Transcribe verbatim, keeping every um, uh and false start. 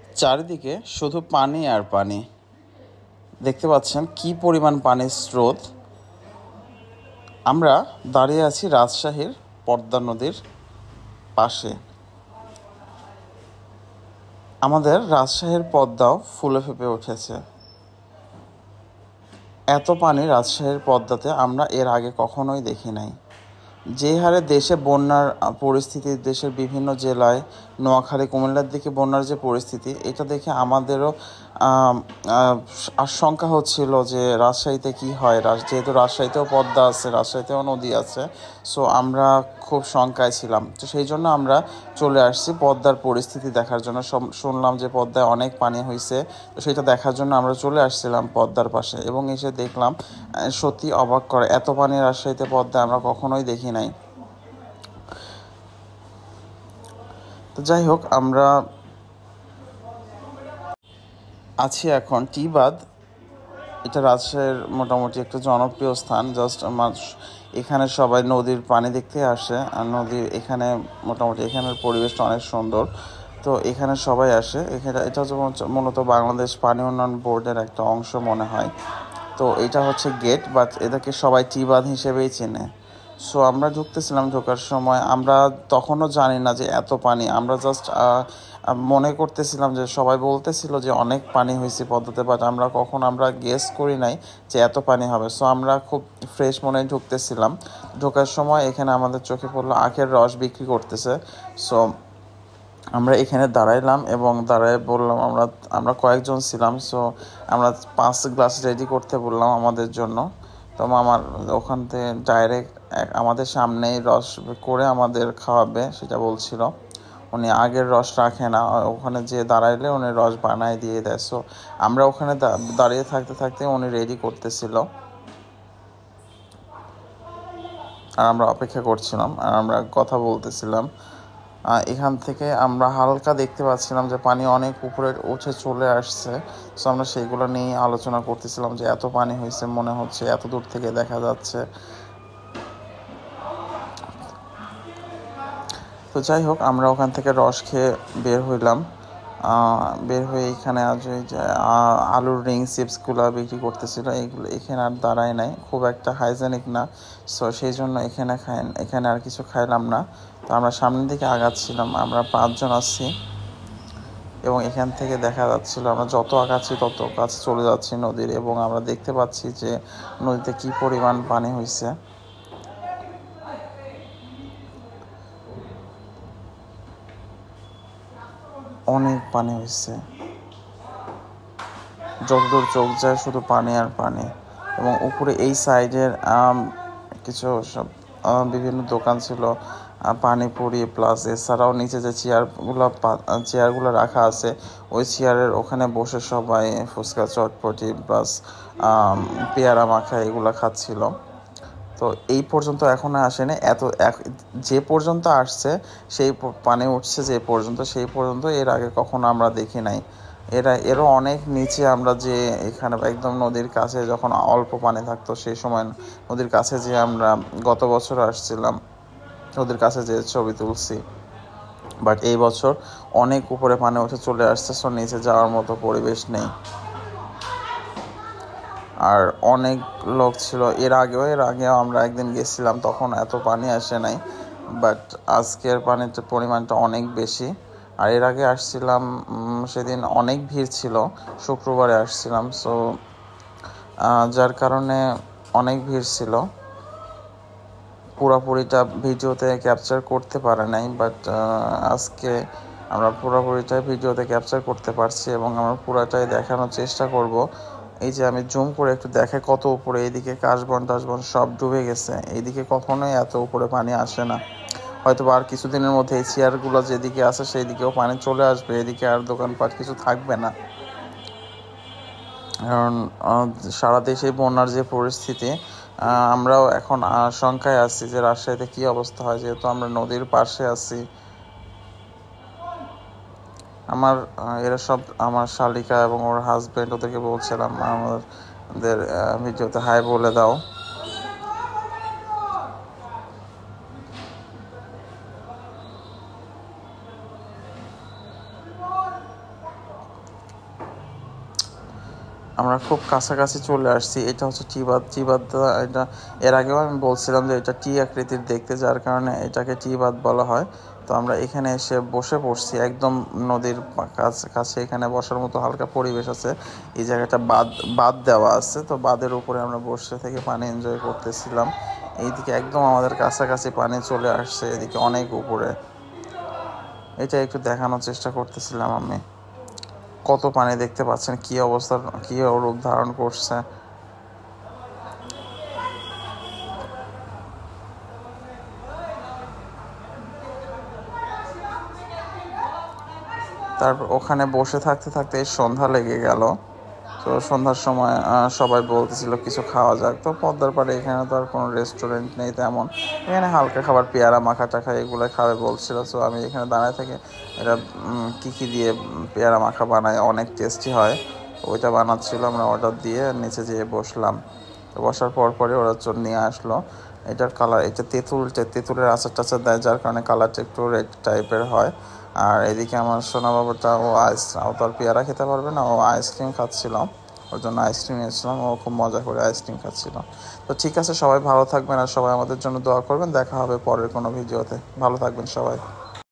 চারিদিকে শুধু পানি আর পানি। দেখতে পাচ্ছেন কি পরিমাণ পানির স্রোত। আমরা দাঁড়িয়ে আছি রাজশাহীর পদ্মা নদীর পাশে। আমাদের রাজশাহীর পদ্মাও ফুলে ফেঁপে উঠেছে। এত পানি রাজশাহীর পদ্মাতে আমরা এর আগে কখনোই দেখি নাই। যে হারে দেশে বন্যার পরিস্থিতি, দেশের বিভিন্ন জেলায়, নোয়াখালী, কুমিল্লার দিকে বন্যার যে পরিস্থিতি, এটা দেখে আমাদেরও আশঙ্কা হচ্ছিল যে রাজশাহীতে কি হয়। যেহেতু রাজশাহীতেও পদ্মা আছে, রাজশাহীতেও নদী আছে, সো আমরা খুব শঙ্কায় ছিলাম। তো সেই জন্য আমরা চলে আসছি পদ্মার পরিস্থিতি দেখার জন্য। শুনলাম যে পদ্মায় অনেক পানি হয়েছে, তো সেটা দেখার জন্য আমরা চলে আসছিলাম পদ্মার পাশে, এবং এসে দেখলাম সত্যি অবাক করে, এত পানি রাজশাহীতে পদ্মায় আমরা কখনোই দেখি নাই। তো যাই হোক, আমরা আছি এখন টিবাদ। এটা রাজশাহীর মোটামুটি একটা জনপ্রিয় স্থান। জাস্ট এখানে সবাই নদীর পানি দেখতে আসে, আর নদীর এখানে মোটামুটি এখানের পরিবেশটা অনেক সুন্দর, তো এখানে সবাই আসে। এখানে এটা মূলত বাংলাদেশ পানি উন্নয়ন বোর্ডের একটা অংশ মনে হয়। তো এটা হচ্ছে গেট, বাট এটাকে সবাই টিবাদ হিসেবেই চেনে। সো আমরা ঢুকতেছিলাম, ঢোকার সময় আমরা তখনও জানি না যে এত পানি। আমরা জাস্ট মনে করতেছিলাম যে সবাই বলতেছিল যে অনেক পানি হয়েছে পদ্মাতে, বাট আমরা কখন আমরা গেস করি নাই যে এত পানি হবে। সো আমরা খুব ফ্রেশ মনে ঢুকতেছিলাম। ঢোকার সময় এখানে আমাদের চোখে পড়লো আখের রস বিক্রি করতেছে। সো আমরা এখানে দাঁড়াইলাম এবং দাঁড়ায় বললাম, আমরা আমরা কয়েকজন ছিলাম, সো আমরা পাঁচ গ্লাস রেডি করতে বললাম আমাদের জন্য। তো আমার ওখান থেকে ডাইরেক্ট আমাদের সামনেই রস করে আমাদের খাওয়াবে সেটা বলছিল। উনি আগের রস রাখে না, ওখানে যে দাঁড়াইলে উনি রস বানায় দিয়ে দেয়। সো আমরা ওখানে দাঁড়িয়ে থাকতে থাকতে উনি রেডি করতেছিল, আর আমরা অপেক্ষা করছিলাম, আর আমরা কথা বলতেছিলাম। এখান থেকে আমরা হালকা দেখতে পাচ্ছিলাম যে পানি অনেক উপরে উঠে চলে আসছে। সো আমরা সেইগুলো নিয়ে আলোচনা করতেছিলাম যে এত পানি হয়েছে, মনে হচ্ছে এত দূর থেকে দেখা যাচ্ছে। তো যাই হোক, আমরা ওখান থেকে রস খেয়ে বের হইলাম। বের হয়ে এখানে আজ ওই যে আলুর রিং চিপসগুলো বিক্রি করতেছিল, এইগুলো এখানে আর দাঁড়ায় নাই, খুব একটা হাইজেনিক না। সো সেই জন্য এখানে খাই এখানে আর কিছু খাইলাম না। তো আমরা সামনের দিকে আগাচ্ছিলাম, আমরা পাঁচজন আসছি, এবং এখান থেকে দেখা যাচ্ছিল আমরা যত আগাচ্ছি তত কাছে চলে যাচ্ছি নদীর, এবং আমরা দেখতে পাচ্ছি যে নদীতে কি পরিমাণ পানি হয়েছে। অনেক পানি হয়েছে, যতদূর চোখ যায় শুধু পানি আর পানি। এবং উপরে এই সাইডের কিছু সব বিভিন্ন দোকান ছিল, পানিপুরি প্লাস এছাড়াও নিচে যে চেয়ারগুলো চেয়ারগুলো রাখা আছে, ওই চেয়ারের ওখানে বসে সবাই ফুচকা, চটপটি প্লাস পেয়ারা মাখা এগুলো খাচ্ছিল। তো এই পর্যন্ত এখনো আসেনি, এত যে পর্যন্ত আসছে সেই পানি উঠছে যে পর্যন্ত, সেই পর্যন্ত এর আগে কখনো আমরা দেখি নাই। এরা এরও অনেক নিচে আমরা যে এখানে একদম নদীর কাছে যখন অল্প পানি থাকতো সেই সময় নদীর কাছে যে আমরা গত বছর আসছিলাম, নদীর কাছে যে ছবি তুলছি। বাট এই বছর অনেক উপরে পানি উঠে চলে আসছে, সো নিচে যাওয়ার মতো পরিবেশ নেই। আর অনেক লোক ছিল এর আগেও এর আগেও আমরা একদিন গেছিলাম, তখন এত পানি আসে নাই, বাট আজকের পানির পরিমাণটা অনেক বেশি। আর এর আগে আসছিলাম সেদিন অনেক ভিড় ছিল, শুক্রবারে আসছিলাম, সো যার কারণে অনেক ভিড় ছিল। পুরোপুরিটা ভিডিওতে ক্যাপচার করতে পারে নাই, বাট আজকে আমরা পুরোপুরিটাই ভিডিওতে ক্যাপচার করতে পারছি, এবং আমরা পুরোটাই দেখানোর চেষ্টা করব। এই যে আমি জুম করে একটু দেখে কত উপরে, এইদিকে কাশবন টাশবন সব ডুবে গেছে, এইদিকে কখনোই এত উপরে পানি আসে না। হয়তো আর কিছুদিনের মধ্যে এই চেয়ারগুলো যেদিকে আছে সেই দিকেও পানি চলে আসবে, এদিকে আর দোকানপাট কিছু থাকবে না। কারণ সারা দেশে বন্যার যে পরিস্থিতি, আমরাও এখন আশঙ্কায় আছি যে রাজশাহীতে কি অবস্থা হয়, যেহেতু আমরা নদীর পাশে আছি। আমার এরা সব আমার শালিকা এবং ওর হাজব্যান্ড, ওদেরকে বলছিলাম আমাদের ভিডিওতে হাই বলে দাও। আমরা খুব কাছাকাছি চলে আসছি। এটা হচ্ছে টি বাঁধ। টি বাঁধ এটা এর আগেও আমি বলছিলাম যে এটা টি আকৃতির দেখতে, যার কারণে এটাকে টি বাঁধ বলা হয়। তো আমরা এখানে এসে বসে পড়ছি একদম নদীর কাছে কাছে এখানে বসার মতো হালকা পরিবেশ আছে। এই জায়গাটা বাঁধ বাঁধ দেওয়া আছে, তো বাঁধের উপরে আমরা বসে থেকে পানি এনজয় করতেছিলাম। এইদিকে একদম আমাদের কাছাকাছি পানি চলে আসছে, এদিকে অনেক উপরে। এটা একটু দেখানোর চেষ্টা করতেছিলাম আমি। কত পানি দেখতে পাচ্ছেন, কি অবস্থা, কি রূপ ধারণ করছে। তারপর ওখানে বসে থাকতে থাকতে সন্ধ্যা লেগে গেল। তো সন্ধ্যার সময় সবাই বলতেছিল কিছু খাওয়া যাক। তো পদ্মার পাড়ে এখানে তো আর কোনো রেস্টুরেন্ট নেই তেমন, এখানে হালকা খাবার পেয়ারা মাখা টাখা এগুলো খাবে বলছিল। সো আমি এখানে দাঁড়ায় থেকে এটা কী কী দিয়ে পেয়ারা মাখা বানায়, অনেক টেস্টি হয়, ওইটা বানাচ্ছিল। আমরা অর্ডার দিয়ে নিচে যেয়ে বসলাম। তো বসার পর পরে ওরা চল নিয়ে আসলো এটার কালার, এটা তেঁতুল তেঁতুলের আচার টাচার দেয়, যার কারণে কালারটা একটু রেড টাইপের হয়। আর এদিকে আমার সোনা বাবাটা ও আইস ও তো আর পেয়ারা খেতে পারবে না, ও আইসক্রিম খাচ্ছিল, ওর জন্য আইসক্রিম নিয়েছিলাম, ও খুব মজা করে আইসক্রিম খাচ্ছিল। তো ঠিক আছে, সবাই ভালো থাকবেন আর সবাই আমাদের জন্য দোয়া করবেন। দেখা হবে পরের কোনো ভিডিওতে। ভালো থাকবেন সবাই।